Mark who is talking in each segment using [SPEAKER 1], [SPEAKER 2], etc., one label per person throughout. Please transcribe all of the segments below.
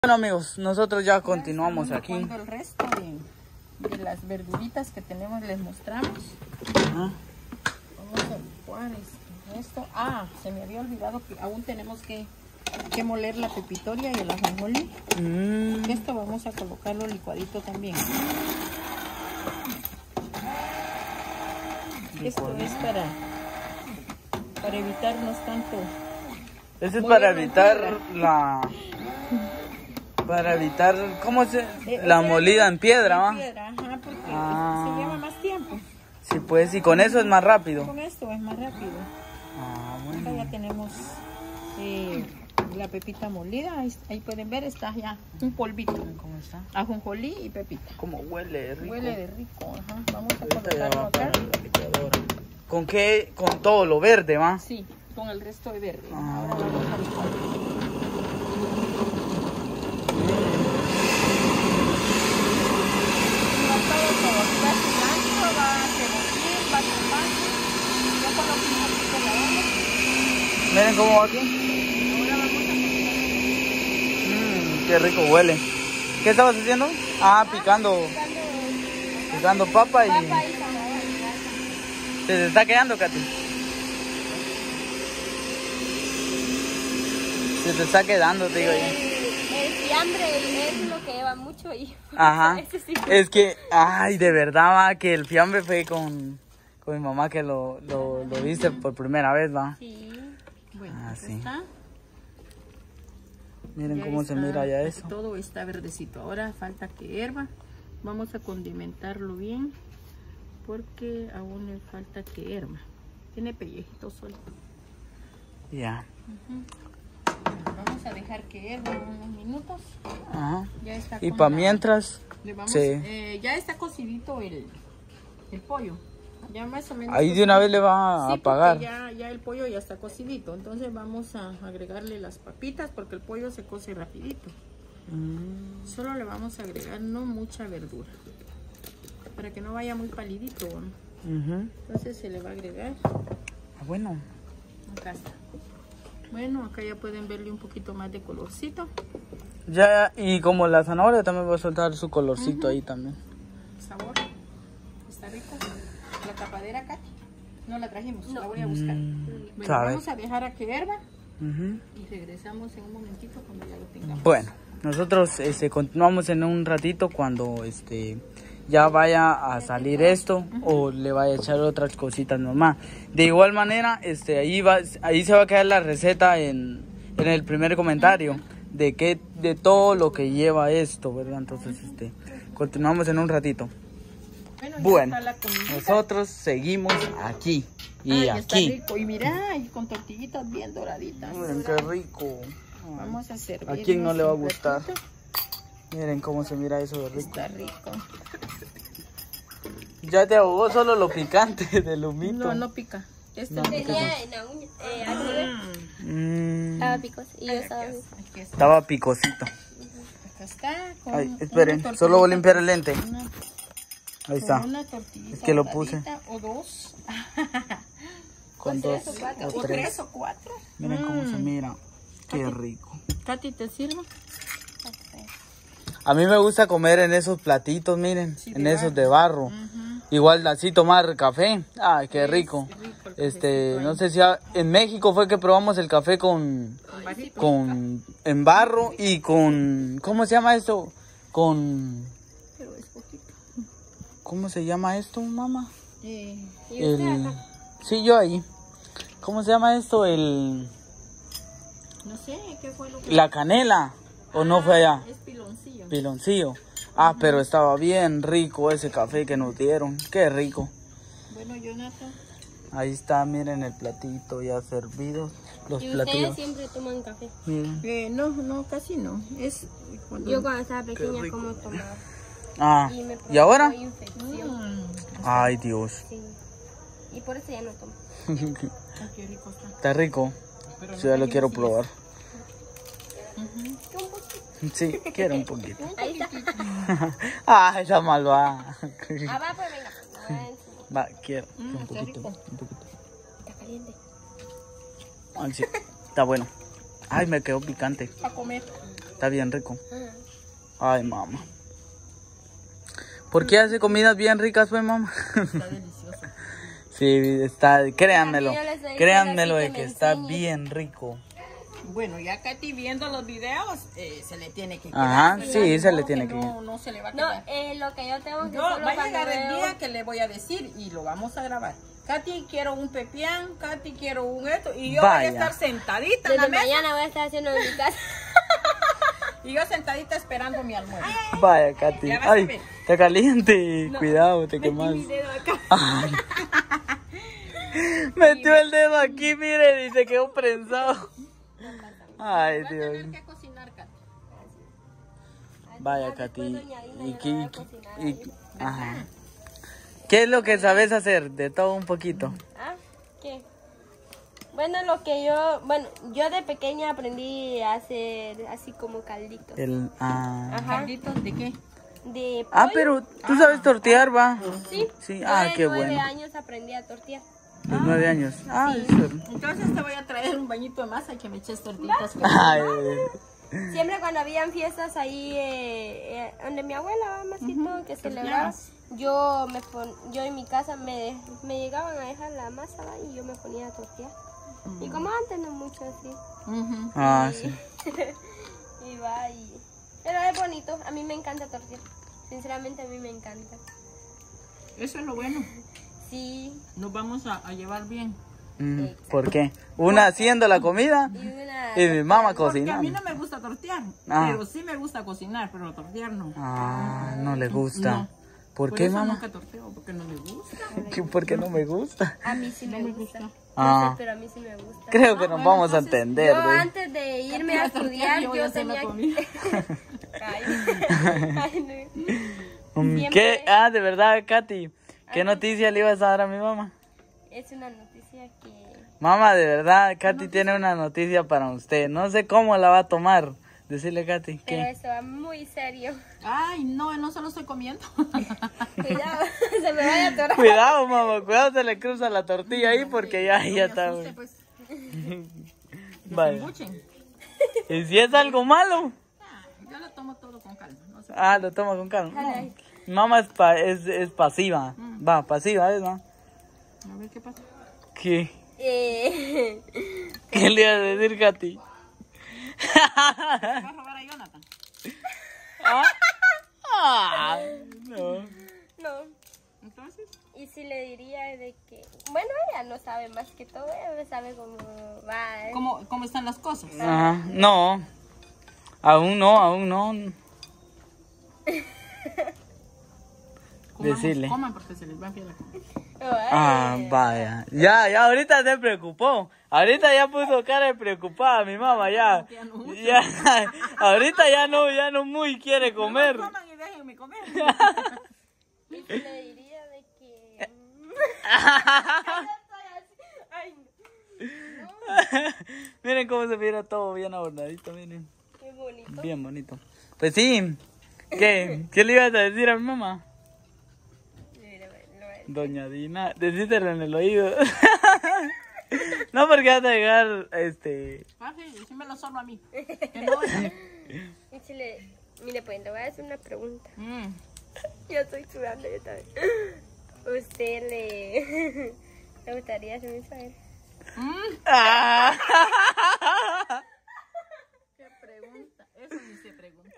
[SPEAKER 1] Bueno amigos, nosotros ya continuamos aquí.
[SPEAKER 2] El resto de las verduritas que tenemos les mostramos.
[SPEAKER 1] Ajá.
[SPEAKER 2] Vamos a licuar esto. Se me había olvidado que aún tenemos que moler la pepitoria y el ajonjolí. Esto vamos a colocarlo licuadito también. Esto es para evitarnos tanto.
[SPEAKER 1] Eso es para evitar Para evitar, ¿cómo se? La molida en piedra, ¿va?
[SPEAKER 2] Ajá, porque se lleva más tiempo.
[SPEAKER 1] Sí, pues, y con eso es más rápido.
[SPEAKER 2] Con esto es más rápido.
[SPEAKER 1] Bueno.
[SPEAKER 2] Acá ya tenemos la pepita molida. Ahí pueden ver, está ya un polvito.
[SPEAKER 1] ¿Cómo está?
[SPEAKER 2] Ajonjolí y pepita.
[SPEAKER 1] Como huele de rico.
[SPEAKER 2] Huele de rico, ajá. Vamos a colocarlo acá.
[SPEAKER 1] ¿Con qué? Con todo lo verde, ¿va?
[SPEAKER 2] Sí, con el resto de verde. Ahora vamos a licuar.
[SPEAKER 1] Miren cómo va aquí.
[SPEAKER 2] Ahora vamos a
[SPEAKER 1] Qué rico huele. ¿Qué estabas haciendo? Picando papa y... ¿Se te está quedando, Katy? Se te está quedando, te digo yo.
[SPEAKER 3] El fiambre es lo que lleva mucho y...
[SPEAKER 1] Ajá.
[SPEAKER 3] Sí.
[SPEAKER 1] Es que, de verdad, va, que el fiambre fue con mi mamá que lo viste por primera vez, va.
[SPEAKER 3] Sí.
[SPEAKER 2] Bueno,
[SPEAKER 1] sí.
[SPEAKER 2] está.
[SPEAKER 1] Miren
[SPEAKER 2] Ya
[SPEAKER 1] cómo
[SPEAKER 2] está,
[SPEAKER 1] se mira ya eso.
[SPEAKER 2] Todo está verdecito. Ahora falta que hierva. Vamos a condimentarlo bien porque aún le falta que hierva. Tiene pellejitos sueltos.
[SPEAKER 1] Ya.
[SPEAKER 2] Vamos a dejar que hierva unos minutos.
[SPEAKER 1] Ajá.
[SPEAKER 2] Ya está.
[SPEAKER 1] Y para mientras...
[SPEAKER 2] ya está cocidito el pollo. Ya más o menos.
[SPEAKER 1] Ahí de una vez le va a apagar.
[SPEAKER 2] Ya el pollo ya está cocidito. Entonces vamos a agregarle las papitas porque el pollo se cose rapidito. Solo le vamos a agregar no mucha verdura para que no vaya muy palidito, ¿no? Entonces se le va a agregar.
[SPEAKER 1] Bueno.
[SPEAKER 2] Acá está. Bueno, acá ya pueden verle un poquito más de colorcito.
[SPEAKER 1] Ya, y como la zanahoria también va a soltar su colorcito ahí también.
[SPEAKER 2] Sabor. Está rico. La tapadera, Katy. No la trajimos, la voy a buscar. Bueno, vamos a dejar a que hierva. Y regresamos en un momentito cuando ya lo tengamos.
[SPEAKER 1] Bueno, nosotros continuamos en un ratito cuando ya vaya a salir esto o le vaya a echar otras cositas nomás. De igual manera, ahí se va a quedar la receta en el primer comentario de todo lo que lleva esto, ¿verdad? Entonces, continuamos en un ratito. Bueno, nosotros seguimos aquí y
[SPEAKER 2] ya
[SPEAKER 1] aquí.
[SPEAKER 2] Está rico. Y mira, y con tortillitas bien doraditas.
[SPEAKER 1] Miren qué rico.
[SPEAKER 2] Vamos a servir.
[SPEAKER 1] ¿A quién no le va a gustar? Miren cómo se mira eso de rico.
[SPEAKER 2] Está rico.
[SPEAKER 1] Ya te ahogó solo lo picante del humito.
[SPEAKER 2] No pica.
[SPEAKER 3] Tenía en la uña. Estaba picoso. Y yo
[SPEAKER 1] estaba picosito.
[SPEAKER 2] Acá está.
[SPEAKER 1] Ay, esperen, solo voy a limpiar el lente. Ahí está.
[SPEAKER 2] Una tortillita.
[SPEAKER 1] Es que lo puse.
[SPEAKER 2] O dos.
[SPEAKER 1] Con dos
[SPEAKER 2] o tres o cuatro.
[SPEAKER 1] Miren cómo se mira. Qué rico.
[SPEAKER 2] Katy, ¿te sirvo?
[SPEAKER 1] A mí me gusta comer en esos platitos, miren. Sí, en esos de barro. Igual así tomar café. Ay, qué rico. No sé si en México fue que probamos el café en barro y con ¿cómo se llama esto?
[SPEAKER 2] Pero es poquito.
[SPEAKER 1] ¿Cómo se llama esto, mamá?
[SPEAKER 3] ¿Y usted acá?
[SPEAKER 1] Sí, yo ahí. ¿Cómo se llama esto?
[SPEAKER 2] No sé, ¿qué fue lo que...
[SPEAKER 1] La canela. ¿O no fue allá?
[SPEAKER 2] Es piloncillo.
[SPEAKER 1] Piloncillo. Pero estaba bien rico ese café que nos dieron. Qué rico.
[SPEAKER 2] Bueno, Jonathan.
[SPEAKER 1] Ahí está, miren el platito ya servido. Los
[SPEAKER 3] ¿Y
[SPEAKER 1] platillos.
[SPEAKER 3] ustedes siempre toman café?
[SPEAKER 1] Miren.
[SPEAKER 2] No, casi no.
[SPEAKER 3] Yo cuando estaba pequeña como tomaba.
[SPEAKER 1] ¿Y ahora?
[SPEAKER 3] Infección.
[SPEAKER 1] Ay, Dios.
[SPEAKER 3] Sí. Y por eso ya no tomo.
[SPEAKER 2] Qué rico está.
[SPEAKER 1] Está rico. Yo ya lo quiero probar. Sí, quiero un poquito.
[SPEAKER 3] Ahí está.
[SPEAKER 1] Esa malvada.
[SPEAKER 3] Va, pues venga.
[SPEAKER 1] Va, quiero un poquito.
[SPEAKER 3] Está caliente.
[SPEAKER 1] Sí, está bueno. Ay, me quedó picante.
[SPEAKER 2] A comer.
[SPEAKER 1] Está bien rico. Ay, mamá. ¿Por qué hace comidas bien ricas, pues, mamá?
[SPEAKER 2] Está delicioso.
[SPEAKER 1] Sí, está, créanmelo.
[SPEAKER 3] Yo les estoy
[SPEAKER 1] Créanmelo de
[SPEAKER 3] diciendo
[SPEAKER 1] que
[SPEAKER 3] así
[SPEAKER 1] está
[SPEAKER 3] que me
[SPEAKER 1] bien rico.
[SPEAKER 2] Bueno, ya Katy viendo los videos, se le tiene que quedar.
[SPEAKER 1] Ajá,
[SPEAKER 2] ¿verdad?
[SPEAKER 1] sí,
[SPEAKER 2] Ni
[SPEAKER 1] se le
[SPEAKER 2] modo
[SPEAKER 1] tiene
[SPEAKER 2] que
[SPEAKER 1] que
[SPEAKER 2] no se le va a
[SPEAKER 3] No,
[SPEAKER 2] quedar.
[SPEAKER 3] lo que yo tengo que
[SPEAKER 2] Yo,
[SPEAKER 3] solo
[SPEAKER 2] va a
[SPEAKER 3] cuando
[SPEAKER 2] llegar el
[SPEAKER 3] veo...
[SPEAKER 2] día que le voy a decir y lo vamos a grabar. Katy, quiero un pepián, Katy, quiero un esto. Y yo voy
[SPEAKER 1] Vaya.
[SPEAKER 2] a estar sentadita en la
[SPEAKER 3] Desde
[SPEAKER 2] mesa.
[SPEAKER 3] mañana voy a estar haciendo en mi casa.
[SPEAKER 2] Y yo sentadita esperando mi almuerzo.
[SPEAKER 1] Vaya, Katy.
[SPEAKER 2] Ya vas a
[SPEAKER 1] Ay,
[SPEAKER 2] ver.
[SPEAKER 1] está caliente. Cuidado, te quemas.
[SPEAKER 3] Mi dedo acá.
[SPEAKER 1] Ay. Metió el dedo aquí, miren, y se quedó prensado. Ay,
[SPEAKER 2] Va a
[SPEAKER 1] Dios.
[SPEAKER 2] tener que cocinar, Katy.
[SPEAKER 1] Vaya,
[SPEAKER 3] Después
[SPEAKER 1] Katy.
[SPEAKER 3] doña Dina
[SPEAKER 1] ¿Y
[SPEAKER 3] ya
[SPEAKER 1] qué,
[SPEAKER 3] la va a cocinar ahí.
[SPEAKER 1] ajá. ¿Qué es lo que sabes hacer? De todo un poquito.
[SPEAKER 3] ¿Ah? ¿Qué? Bueno, yo de pequeña aprendí a hacer así como calditos.
[SPEAKER 1] Ajá.
[SPEAKER 2] ¿Calditos de qué?
[SPEAKER 3] De
[SPEAKER 1] Ah,
[SPEAKER 3] pollo.
[SPEAKER 1] pero tú sabes tortear, va.
[SPEAKER 3] Sí.
[SPEAKER 1] Sí,
[SPEAKER 3] Yo
[SPEAKER 1] ah,
[SPEAKER 3] de
[SPEAKER 1] qué
[SPEAKER 3] 9
[SPEAKER 1] bueno.
[SPEAKER 3] años aprendí a tortear.
[SPEAKER 1] De 9 años. Ah,
[SPEAKER 3] Sí.
[SPEAKER 1] eso.
[SPEAKER 2] Entonces te voy a traer un bañito de masa y que me eches tortitas.
[SPEAKER 1] Ay,
[SPEAKER 3] Siempre cuando habían fiestas ahí donde mi abuela va más que todo que celebraba, yo en mi casa me llegaban a dejar la masa ¿va? Y yo me ponía a tortear. Y como antes no mucho así.
[SPEAKER 1] ah,
[SPEAKER 3] Y-
[SPEAKER 1] sí.
[SPEAKER 3] y va y... Pero es bonito, a mí me encanta tortear. Sinceramente a mí me encanta.
[SPEAKER 2] Eso es lo bueno.
[SPEAKER 3] Sí.
[SPEAKER 2] Nos vamos a llevar bien.
[SPEAKER 1] ¿Por qué? Una haciendo la comida
[SPEAKER 3] Y una...
[SPEAKER 1] y mi mamá
[SPEAKER 2] Porque a mí
[SPEAKER 1] cocinando.
[SPEAKER 2] no me gusta tortear.
[SPEAKER 1] Ah.
[SPEAKER 2] Pero sí me gusta cocinar, pero tortear no.
[SPEAKER 1] Ah, no le gusta.
[SPEAKER 2] No.
[SPEAKER 1] ¿Por qué,
[SPEAKER 2] eso
[SPEAKER 1] mamá?
[SPEAKER 2] nunca torteo, porque no me gusta.
[SPEAKER 1] ¿Por qué no me gusta?
[SPEAKER 3] A mí sí me gusta.
[SPEAKER 1] Ah.
[SPEAKER 3] No sé, pero a mí sí me gusta.
[SPEAKER 1] Creo que nos
[SPEAKER 2] bueno,
[SPEAKER 1] vamos a
[SPEAKER 2] entonces,
[SPEAKER 1] entender.
[SPEAKER 3] Yo
[SPEAKER 1] ¿ve?
[SPEAKER 3] antes de irme a estudiar,
[SPEAKER 2] Yo voy a
[SPEAKER 3] yo
[SPEAKER 2] hacer la
[SPEAKER 3] tenía
[SPEAKER 2] comida.
[SPEAKER 3] Ay, no. Siempre-
[SPEAKER 1] ¿Qué? Ah, de verdad, Katy. ¿Qué noticia le ibas a dar a mi mamá?
[SPEAKER 3] Es una noticia que...
[SPEAKER 1] Mamá, de verdad, Katy tiene una noticia para usted. No sé cómo la va a tomar. Decirle, Katy,
[SPEAKER 3] Pero
[SPEAKER 1] ¿qué?
[SPEAKER 3] esto va muy serio.
[SPEAKER 2] Ay, no se lo estoy comiendo.
[SPEAKER 3] Cuidado, se me vaya a atorar.
[SPEAKER 1] Cuidado, mamá, cuidado, se le cruza la tortilla ahí porque ya está.
[SPEAKER 2] Asuste, pues.
[SPEAKER 1] Vale.
[SPEAKER 2] Embuchen.
[SPEAKER 1] ¿Y si es algo malo?
[SPEAKER 2] Yo lo tomo todo con calma. No se...
[SPEAKER 1] Ah, lo toma con calma.
[SPEAKER 3] Ay,
[SPEAKER 1] Mamá es pasiva. Va, pasiva es, ¿no?
[SPEAKER 2] A ver qué pasa.
[SPEAKER 1] ¿Qué?
[SPEAKER 3] eh,
[SPEAKER 1] ¿Qué le ibas a decir, Katy?
[SPEAKER 2] ¿Vas a robar a Jonathan?
[SPEAKER 1] ¿Ah? Ah, no.
[SPEAKER 3] no.
[SPEAKER 2] Entonces,
[SPEAKER 3] Y si le diría de que... Bueno, ella no sabe más que todo. Ella sabe cómo va.
[SPEAKER 2] ¿cómo están las cosas?
[SPEAKER 1] Ajá, no. Aún no. Decirle.
[SPEAKER 2] Coman porque se les va a enfriar la comida.
[SPEAKER 1] Ah, vaya. Ya, ahorita se preocupó. Ahorita ya puso cara de preocupada mi mamá, ya. Ya, ahorita ya no muy quiere comer.
[SPEAKER 2] No coman y déjenme comer.
[SPEAKER 3] Y si le diría de que... Ay, no.
[SPEAKER 1] Miren cómo se mira todo bien adornadito, miren.
[SPEAKER 3] Qué bonito.
[SPEAKER 1] Bien bonito. Pues sí. ¿Qué le ibas a decir a mi mamá? Doña Dina, decíselo en el oído. No, porque vas a llegar,
[SPEAKER 2] Ah, sí, decímelo solo a mí. Que no oiga.
[SPEAKER 3] Y si le... Mire, pues, le voy a hacer una pregunta.
[SPEAKER 2] Mm.
[SPEAKER 3] Yo estoy sudando, yo también. ¿Usted le gustaría ser mi suegra?
[SPEAKER 1] Ah.
[SPEAKER 2] ¿Qué pregunta? Eso ni se pregunta.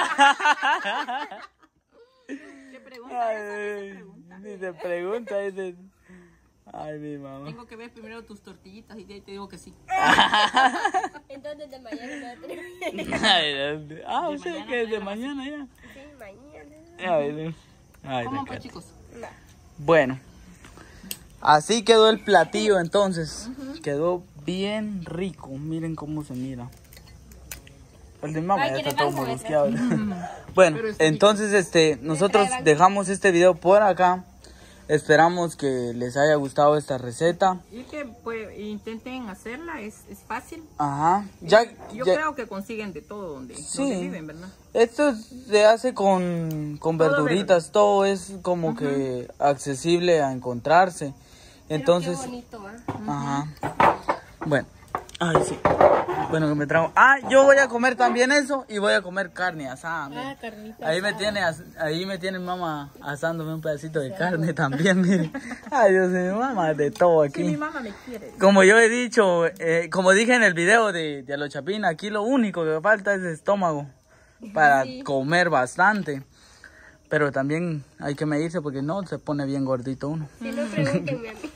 [SPEAKER 2] ¿Qué pregunta?
[SPEAKER 1] Ay, ni se pregunta, dice. Ay, mi mamá.
[SPEAKER 2] Tengo que ver primero tus tortillitas y de ahí te digo que sí.
[SPEAKER 3] Entonces de mañana me va a tener...
[SPEAKER 1] O sea que es de mañana ya.
[SPEAKER 3] Sí, mañana.
[SPEAKER 1] Ay,
[SPEAKER 2] ¿Cómo
[SPEAKER 1] me
[SPEAKER 2] pues,
[SPEAKER 1] cae.
[SPEAKER 2] chicos?
[SPEAKER 3] No.
[SPEAKER 1] Bueno, así quedó el platillo entonces. Quedó bien rico. Miren cómo se mira. El de mamá
[SPEAKER 3] Ay,
[SPEAKER 1] ya
[SPEAKER 3] ¿quiere
[SPEAKER 1] está todo
[SPEAKER 3] más o
[SPEAKER 1] mordisqueado. Bueno,
[SPEAKER 2] Pero está
[SPEAKER 1] entonces nosotros dejamos este video por acá. Esperamos que les haya gustado esta receta.
[SPEAKER 2] Y que pues intenten hacerla, es fácil.
[SPEAKER 1] Ajá.
[SPEAKER 2] Yo
[SPEAKER 1] Ya-
[SPEAKER 2] creo que consiguen de todo donde viven, ¿verdad?
[SPEAKER 1] Esto se hace con verduritas, todo es como que accesible a encontrarse. Entonces,
[SPEAKER 3] Pero qué bonito, ¿eh?
[SPEAKER 1] ajá. Bueno, Ay, sí. Bueno, que me trago. Ah, yo voy a comer también eso y voy a comer carne asada.
[SPEAKER 2] Ah, carnita
[SPEAKER 1] Ahí
[SPEAKER 2] asada.
[SPEAKER 1] ahí me tiene mamá asándome un pedacito de carne también, mire. Ay, Dios mío, mamá, de todo aquí.
[SPEAKER 2] Sí, mi mamá me quiere.
[SPEAKER 1] Como yo he dicho, como dije en el video de los Chapín, aquí lo único que falta es estómago para comer bastante. Pero también hay que medirse porque no se pone bien gordito uno.
[SPEAKER 3] Si no, pregúntenme a mí.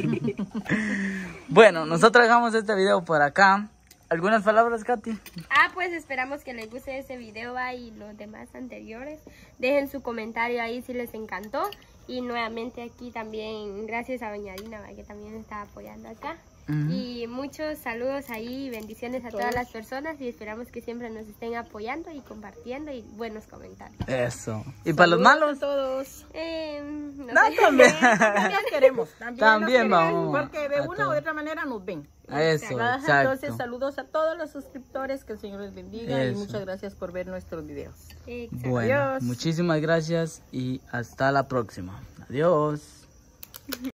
[SPEAKER 1] Bueno, nosotros dejamos este video por acá. ¿Algunas palabras, Katy?
[SPEAKER 3] Pues esperamos que les guste este video y los demás anteriores. Dejen su comentario ahí si les encantó. Y nuevamente aquí también gracias a doña Dina, que también está apoyando acá. Y muchos saludos ahí, bendiciones a todas las personas y esperamos que siempre nos estén apoyando y compartiendo y buenos comentarios.
[SPEAKER 1] Eso. ¿Y para los malos?
[SPEAKER 2] A todos.
[SPEAKER 3] No
[SPEAKER 1] No,
[SPEAKER 3] sé.
[SPEAKER 1] también.
[SPEAKER 2] También queremos.
[SPEAKER 1] También
[SPEAKER 2] nos
[SPEAKER 1] vamos
[SPEAKER 2] queremos, porque de
[SPEAKER 1] a
[SPEAKER 2] una
[SPEAKER 1] todo.
[SPEAKER 2] u otra manera nos ven.
[SPEAKER 1] Eso,
[SPEAKER 2] ¿Verdad?
[SPEAKER 1] exacto.
[SPEAKER 2] Entonces, saludos a todos los suscriptores, que el Señor les bendiga y
[SPEAKER 1] Eso.
[SPEAKER 2] muchas gracias por ver nuestros videos.
[SPEAKER 3] Exacto.
[SPEAKER 1] Bueno,
[SPEAKER 2] Adiós.
[SPEAKER 1] muchísimas gracias y hasta la próxima. Adiós.